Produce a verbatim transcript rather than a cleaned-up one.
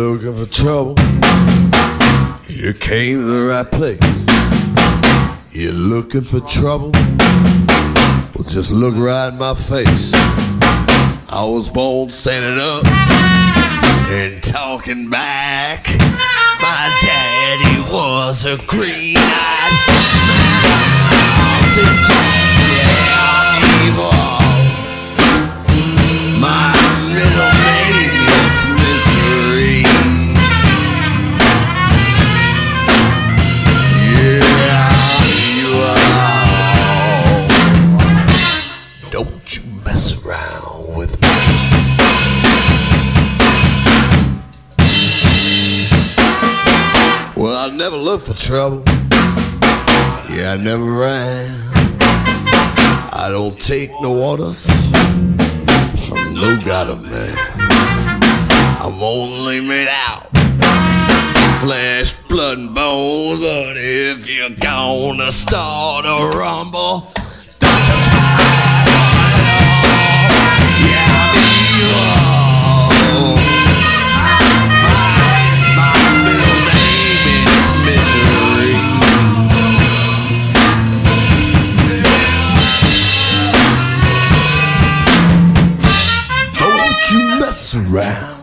looking for trouble, you came to the right place. You're looking for trouble, well, just look right in my face. I was born standing up and talking back. My daddy was a green-eyed mountain giant evil. My middle name is Misery. Yeah, you are. Don't you mess around with me. Well, I never looked for trouble. Yeah, I never ran. I don't take no orders from no god of man. I'm only made out flesh, blood, and bones. But if you're gonna start a rumble, don't you try. Yeah, I'll be yours. Around.